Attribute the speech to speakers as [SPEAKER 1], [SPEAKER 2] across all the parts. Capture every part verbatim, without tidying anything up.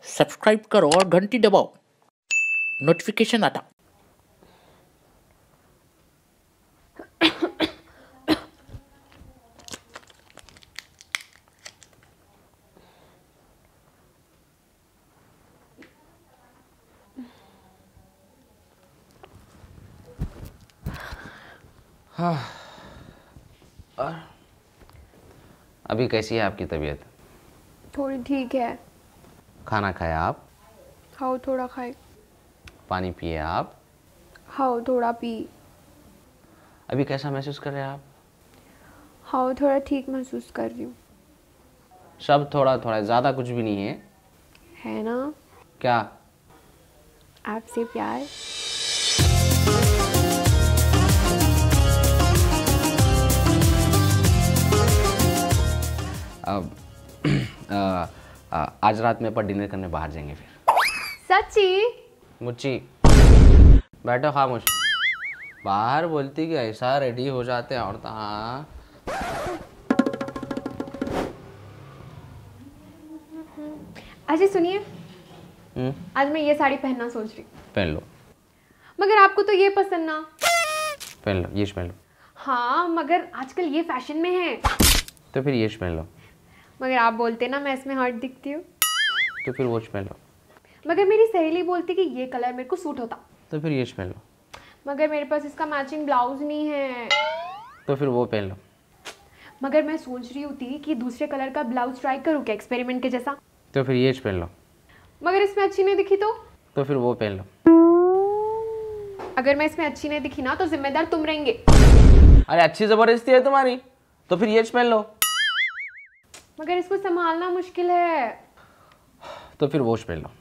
[SPEAKER 1] Subscribe करो और घंटी दबाओ, नोटिफिकेशन आता।
[SPEAKER 2] हाँ। और अभी कैसी है आपकी तबीयत?
[SPEAKER 3] थोड़ी ठीक है।
[SPEAKER 2] खाना खाया आप?
[SPEAKER 3] हाँ थोड़ा खाए।
[SPEAKER 2] पानी पिए आप?
[SPEAKER 3] हाँ थोड़ा पी।
[SPEAKER 2] अभी कैसा महसूस कर रहे हैं आप?
[SPEAKER 3] हाँ थोड़ा ठीक महसूस कर रही हूँ।
[SPEAKER 2] सब थोड़ा थोड़ा, ज़्यादा कुछ भी नहीं है।
[SPEAKER 3] है ना?
[SPEAKER 2] क्या?
[SPEAKER 3] आपसे प्यार।
[SPEAKER 2] अब आ, आ, आज रात में पर डिनर करने बाहर जाएंगे फिर।
[SPEAKER 3] सच्ची?
[SPEAKER 2] मुच्ची बैठो खामोश। बाहर बोलती कि ऐसा रेडी हो जाते हैं औरत। हाँ
[SPEAKER 3] अच्छा सुनिए, आज मैं ये साड़ी पहनना सोच रही हूँ।
[SPEAKER 2] पहन लो।
[SPEAKER 3] मगर आपको तो ये पसंद ना।
[SPEAKER 2] पहन लो, ये पहन लो।
[SPEAKER 3] हाँ मगर आजकल ये फैशन में है।
[SPEAKER 2] तो फिर ये पहन लो।
[SPEAKER 3] मगर आप बोलते ना मैं इसमें हॉट दिखती हूँ।
[SPEAKER 2] तो फिर वो पहन लो।
[SPEAKER 3] मगर मेरी सहेली बोलती कि ये कलर मेरे को सूट होता।
[SPEAKER 2] तो फिर ये पहन लो।
[SPEAKER 3] मगर मेरे पास इसका मैचिंग ब्लाउज नहीं है।
[SPEAKER 2] तो फिर वो पहन लो।
[SPEAKER 3] मगर मैं सोच रही होती कि दूसरे कलर का ब्लाउज ट्राई करूँ क्या, एक्सपेरिमेंट के जैसा।
[SPEAKER 2] तो फिर ये पहन लो।
[SPEAKER 3] मगर इसमें अच्छी नहीं दिखी तो?
[SPEAKER 2] तो फिर वो पहन लो।
[SPEAKER 3] अगर मैं इसमें अच्छी नहीं दिखी ना तो जिम्मेदार तुम रहेंगे।
[SPEAKER 2] अरे अच्छी जबरदस्ती है तुम्हारी। तो फिर ये पहन लो।
[SPEAKER 3] मगर इसको संभालना मुश्किल है।
[SPEAKER 2] तो फिर वो पहन लो।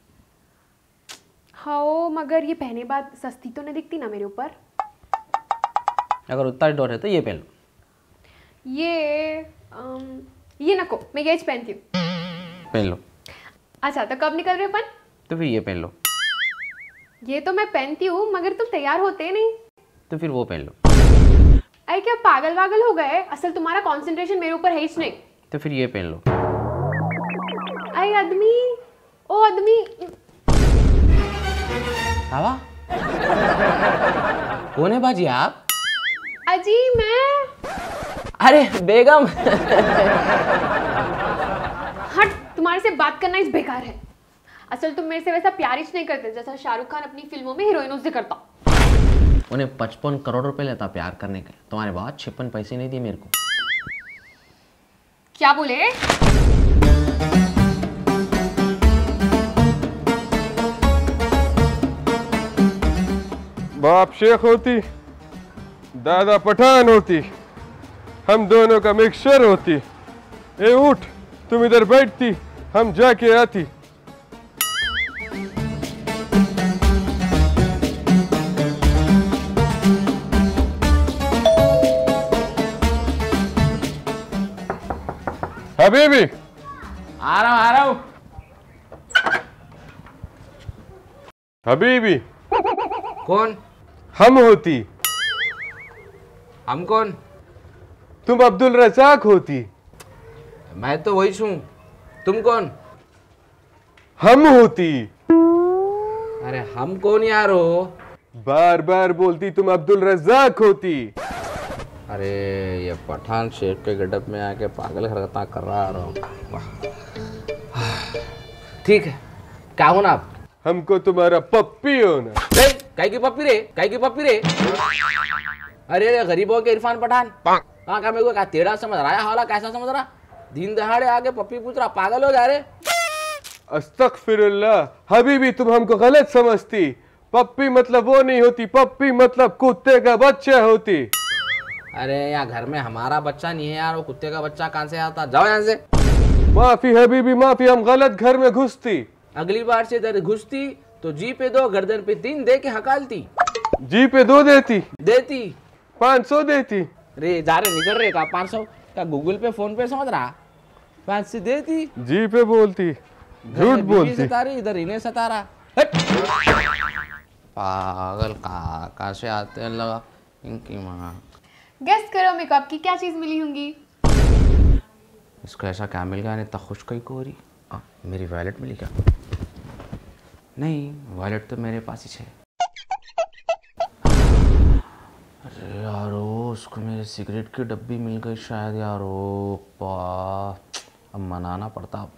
[SPEAKER 3] हाँ मगर ये पहने बाद सस्ती तो नहीं दिखती ना मेरे ऊपर।
[SPEAKER 2] अगर उतना डर है तो ये पहन लो।
[SPEAKER 3] ये अम, ये नको, मैं ये पहनती हूँ।
[SPEAKER 2] पहन लो।
[SPEAKER 3] अच्छा तो कब निकल रहे हो अपन?
[SPEAKER 2] तो फिर ये पहन लो।
[SPEAKER 3] ये तो मैं पहनती हूँ मगर तुम तैयार होते नहीं।
[SPEAKER 2] तो फिर वो पहन लो।
[SPEAKER 3] अरे क्या पागल वागल हो गए? असल तुम्हारा कंसंट्रेशन मेरे ऊपर है ही नहीं।
[SPEAKER 2] तो फिर ये पहन लो।
[SPEAKER 3] अरे आदमी, ओ आदमी।
[SPEAKER 2] हवा कौन है बाजी आप?
[SPEAKER 3] अजी मैं।
[SPEAKER 2] अरे बेगम।
[SPEAKER 3] हट, तुम्हारे से बात करना इस बेकार है। असल तुम मेरे से वैसा प्यार ही नहीं करते जैसा शाहरुख खान अपनी फिल्मों में हीरोइनों से करता।
[SPEAKER 2] उन्हें पचपन करोड़ रुपए लेता प्यार करने के, तुम्हारे बाद छप्पन पैसे नहीं दिए मेरे को।
[SPEAKER 3] क्या बोले?
[SPEAKER 4] बाप शेख होती, दादा पठान होती, हम दोनों का मिक्सचर होती। ए उठ, तुम इधर बैठती, हम जाके आती। हबीबी
[SPEAKER 2] आ रहा हूँ आ रहा हूँ।
[SPEAKER 4] हबीबी
[SPEAKER 2] कौन?
[SPEAKER 4] हम होती।
[SPEAKER 2] हम कौन?
[SPEAKER 4] तुम अब्दुल रज़ाक होती।
[SPEAKER 2] मैं तो वही हूँ। तुम कौन?
[SPEAKER 4] हम होती।
[SPEAKER 2] अरे हम कौन यार हो?
[SPEAKER 4] बार बार बोलती तुम अब्दुल रज़ाक होती।
[SPEAKER 2] अरे ये पठान शेख के गडप में आके पागल हरकता कर रहा हूँ। ठीक है, क्या हो ना आप?
[SPEAKER 4] हमको तुम्हारा पप्पी होना।
[SPEAKER 2] काय की पप्पी रे? काय की पप्पी रे? अरे अरे गरीबों के इरफान पठान कहाँ का मेरे को क्या टेढ़ा समझ रहा है? हाला कैसा समझ रहा? दिन दहाड़े आके पप्पी पूछ रहा, पागल हो गया रे?
[SPEAKER 4] अस्तगफिरुल्लाह हबीबी, तुम हमको गलत समझती। पप्पी मतलब वो नहीं होती, पप्पी मतलब कुत्ते का बच्चा होती।
[SPEAKER 2] अरे यहाँ घर में हमारा बच्चा नहीं है यार, वो कुत्ते का बच्चा कहाँ से आता? जाओ यहाँ से।
[SPEAKER 4] माफी हबीबी माफी, हम गलत घर में घुसती।
[SPEAKER 2] अगली बार से इधर घुसती तो जी पे दो, गर्दन पे तीन दे के हकालती।
[SPEAKER 4] जी पे दो देती?
[SPEAKER 2] देती।
[SPEAKER 4] पाँच सौ देती।
[SPEAKER 2] रे जा रहे निकल रहे का पाँच सौ का गूगल पे फोन पे समझ रहा? पाँच सौ देती।
[SPEAKER 4] जी पे बोलती, झूठ बोलती।
[SPEAKER 2] सता रही, इधर इन्हें सता रहा। पागल कहाँ कहाँ से आते हैं लगा इनकी माँ।
[SPEAKER 3] गेस करो मेरे को आपकी क्या चीज मिली होंगी?
[SPEAKER 2] इसको ऐसा क्या मिल गया? इतना खुश कहीं को हो रही। आ, मेरी वॉलेट मिली क्या? नहीं, वॉलेट तो मेरे पास ही है। अरे यारो, उसको मेरे सिगरेट की डब्बी मिल गई शायद यारो। पा अब मनाना पड़ता। अब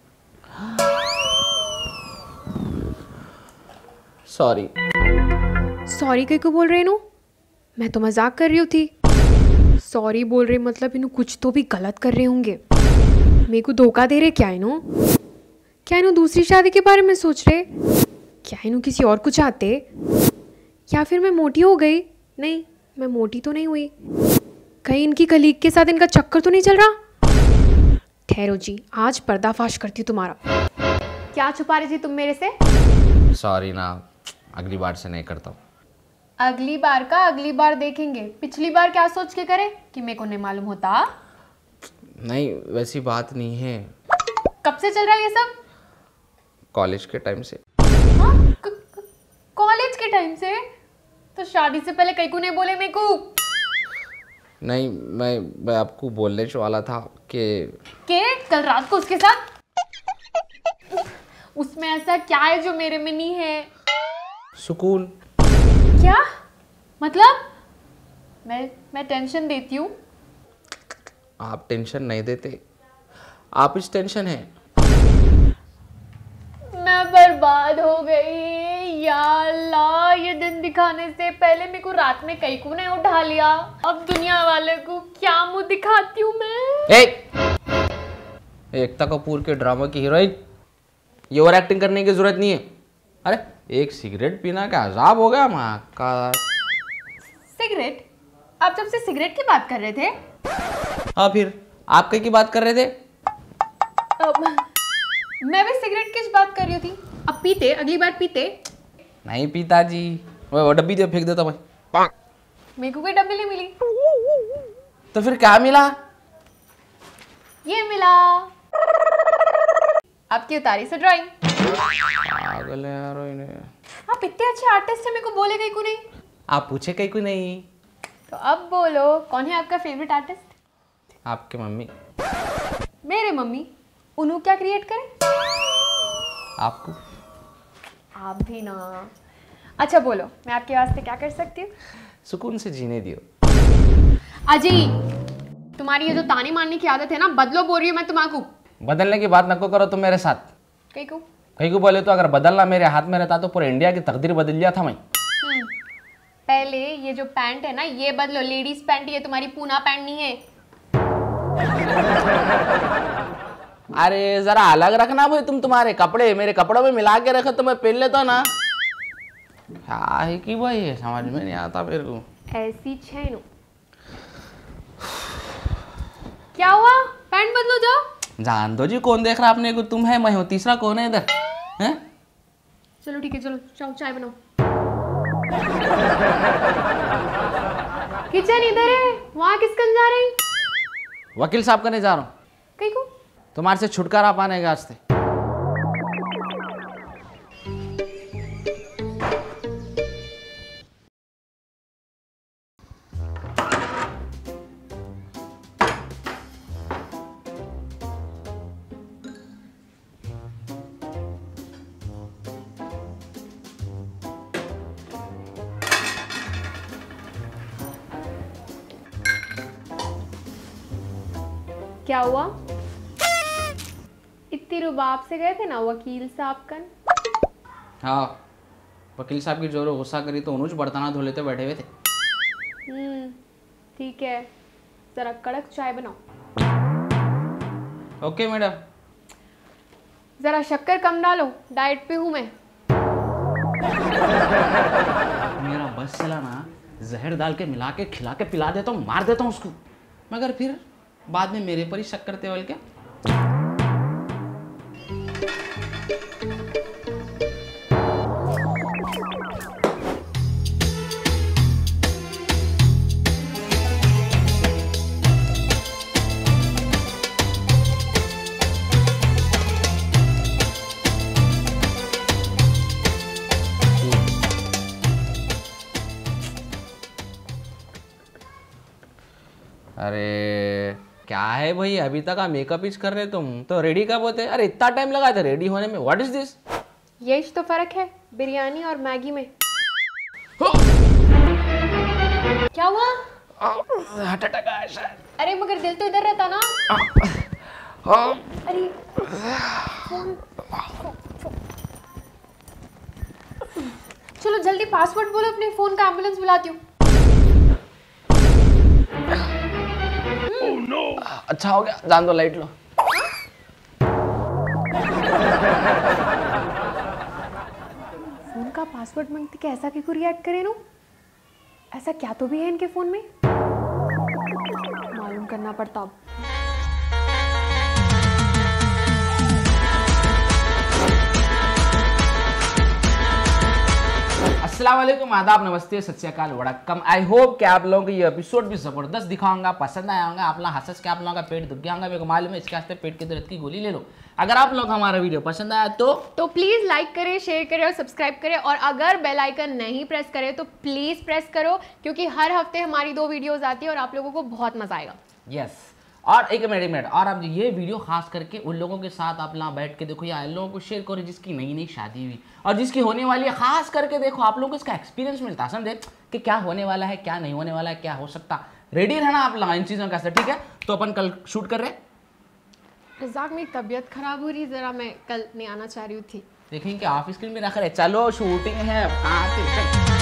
[SPEAKER 2] सॉरी।
[SPEAKER 3] सॉरी कहीं को बोल रहे नु? मैं तो मजाक कर रही थी। सॉरी बोल रहे मतलब इन्हों कुछ तो भी गलत कर रहे होंगे। मेरे को धोखा दे रहे क्या इन्हों? क्या इन्हों दूसरी शादी के बारे में सोच रहे? क्या इन्हों किसी और को चाहते? या फिर मैं मोटी हो गई? नहीं, मैं मोटी तो नहीं हुई। कहीं इनकी कलीग के साथ इनका चक्कर तो नहीं चल रहा? ठहरो जी, आज पर्दाफाश करती हूँ तुम्हारा। क्या छुपा रही थी तुम मेरे से?
[SPEAKER 2] सॉरी ना, अगली बार से नहीं करता हूँ।
[SPEAKER 3] अगली बार का अगली बार देखेंगे। पिछली बार क्या सोच के करे कि मेरे को नहीं मालूम होता?
[SPEAKER 2] नहीं, वैसी बात नहीं है।
[SPEAKER 3] कब से चल रहा है ये सब?
[SPEAKER 2] कॉलेज के टाइम से।
[SPEAKER 3] हाँ? कॉलेज के टाइम से? तो शादी से पहले कहीं को नहीं बोले मेरे को?
[SPEAKER 2] नहीं, मैं मैं आपको बोलने वाला था कि
[SPEAKER 3] के कल रात को उसके साथ उसमें ऐसा क्या है जो मेरे में नहीं है?
[SPEAKER 2] सुकून।
[SPEAKER 3] क्या मतलब? मैं मैं टेंशन देती हूँ?
[SPEAKER 2] आप टेंशन नहीं देते, आप इस टेंशन है।
[SPEAKER 3] मैं बर्बाद हो गई या अल्लाह। ये दिन दिखाने से पहले मेरे को रात में कहीं को नहीं उठा लिया। अब दुनिया वाले को क्या मुंह दिखाती हूँ मैं?
[SPEAKER 2] ए! एकता कपूर के ड्रामा की हीरोइन, ये ओवर एक्टिंग करने की जरूरत नहीं है। अरे एक सिगरेट पीना का अजाब हो गया माँ का।
[SPEAKER 3] सिगरेट? आप जब से सिगरेट की बात कर रहे थे?
[SPEAKER 2] हाँ, फिर आप कहीं की बात कर रहे थे?
[SPEAKER 3] अब मैं भी सिगरेट की बात कर रही थी। अब पीते, अगली बार पीते।
[SPEAKER 2] नहीं पीता जी, वो डब्बी दे फेंक देता भाई।
[SPEAKER 3] मेरे को कोई डब्बी नहीं मिली।
[SPEAKER 2] तो फिर क्या मिला?
[SPEAKER 3] ये मिला आपकी उतारी से ड्राइंग।
[SPEAKER 2] पागल है यार इन्हें।
[SPEAKER 3] आप इतने अच्छे आर्टिस्ट हैं, मेरे को बोले कहीं को नहीं।
[SPEAKER 2] आप पूछे कहीं को नहीं।
[SPEAKER 3] तो अब बोलो, कौन है आपका फेवरेट आर्टिस्ट?
[SPEAKER 2] आपके मम्मी।
[SPEAKER 3] मेरे मम्मी? उन्हों क्या क्रिएट करें?
[SPEAKER 2] आपको।
[SPEAKER 3] आप भी ना। अच्छा बोलो, मैं आपके वास्ते क्या कर सकती हूँ?
[SPEAKER 2] सुकून से जीने दियो।
[SPEAKER 3] अजी, तुम्हारी ये जो ताने मारने की आदत है ना, बदलो बोल रही हूँ मैं तुम्हारा।
[SPEAKER 2] बदलने की बात नको करो तुम मेरे साथ।
[SPEAKER 3] कहीं को
[SPEAKER 2] कहीं को बोले तो अगर बदलना मेरे हाथ में रहता तो पूरे इंडिया की तकदीर बदल लिया था मैं।
[SPEAKER 3] पहले ये जो पैंट है ना, ये बदलो। लेडीज पैंट, ये तुम्हारी पूना पैंट नहीं है।
[SPEAKER 2] अरे जरा अलग रखना भाई, तुम तुम्हारे कपड़े मेरे कपड़ों में मिला के रखे तो मैं पहन लेता ना। क्या है कि भाई, ये समझ में नहीं आता मेरे को।
[SPEAKER 3] ऐसी छेनो। क्या हुआ? पैंट बदलो जाओ।
[SPEAKER 2] जान दो जी, कौन देख रहा आपने को? तुम है, मैं हूँ, तीसरा कौन है इधर? हैं?
[SPEAKER 3] चलो ठीक है, चलो जाओ चाय बनाओ। किचन इधर है, वहां किसकन जा रही?
[SPEAKER 2] वकील साहब करने जा रहा हूँ।
[SPEAKER 3] कहीं को
[SPEAKER 2] तुम्हारे से छुटकारा पाने का आज से।
[SPEAKER 3] क्या हुआ? इतनी रुबाब से गए थे ना वकील साहब कन?
[SPEAKER 2] हाँ, वकील साहब की जोरों गुस्सा करी तो उन्होंने बर्तना धो लेते बैठे हुए थे।
[SPEAKER 3] हम्म, ठीक है, जरा कड़क चाय बनाओ।
[SPEAKER 2] Okay madam.
[SPEAKER 3] जरा शक्कर कम डालो, डाइट पे हूँ मैं।
[SPEAKER 2] मेरा बस चला ना, जहर डाल के मिला के खिला के पिला देता हूँ, मार देता हूँ उसको, मगर फिर बाद में मेरे पर ही शक करते हो क्या? अरे क्या है भाई, अभी तक आप मेकअप इच कर रहे तुम तो रेडी कब होते? अरे इतना टाइम लगा था रेडी होने में, व्हाट इज दिस?
[SPEAKER 3] यही तो फर्क है बिरयानी और मैगी में। क्या हुआ?
[SPEAKER 2] हार्ट अटैक आया शायद।
[SPEAKER 3] अरे मगर दिल तो इधर रहता ना। अरे फोन चलो जल्दी पासवर्ड बोलो अपने फोन का, एम्बुलेंस बुलाती हूँ।
[SPEAKER 2] oh, no. अच्छा हो गया, जान दो, लाइट लो।
[SPEAKER 3] फोन का पासवर्ड मांगते कि ऐसा क्यों रिएक्ट करे नो? ऐसा क्या तो भी है इनके फोन में, मालूम करना पड़ता अब।
[SPEAKER 2] अस्सलाम वालेकुम, आदाब, नमस्ते, सत श्री अकाल, वड़क्कम। आई होप कि आप लोगों को ये एपिसोड भी जबरदस्त दिखाऊंगा, पसंद आया होगा। आप लोग हंस के आप लोगों का पेट दुख गया होगा, मेरे को मालूम है। इसके वास्ते पेट के दर्द की गोली ले लो। अगर आप लोग हमारा वीडियो पसंद आया तो
[SPEAKER 3] तो प्लीज लाइक करें, शेयर करें और सब्सक्राइब करें। और अगर बेल आइकन नहीं प्रेस करें तो प्लीज प्रेस करो, क्योंकि हर हफ्ते हमारी दो वीडियोस आती है और आप लोगों को बहुत मजा आएगा।
[SPEAKER 2] यस, और एक मिनट एक मिनट और आप ये वीडियो खास करके उन लोगों के साथ आप यहाँ बैठ के देखो या इन लोगों को शेयर करो जिसकी नई नई शादी हुई और जिसकी होने वाली है। खास करके देखो, आप लोगों को इसका एक्सपीरियंस मिलता है, समझे कि क्या होने वाला है, क्या नहीं होने वाला है, क्या हो सकता। रेडी रहना आप लोग इन चीज़ों का, ठीक है? तो अपन कल शूट कर रहे हैं।
[SPEAKER 3] रज़ाक मेरी तबीयत खराब हो रही, जरा मैं कल नहीं आना चाह रही थी।
[SPEAKER 2] देखें कि ऑफ स्क्रीन में रख रहे। चलो शूटिंग है।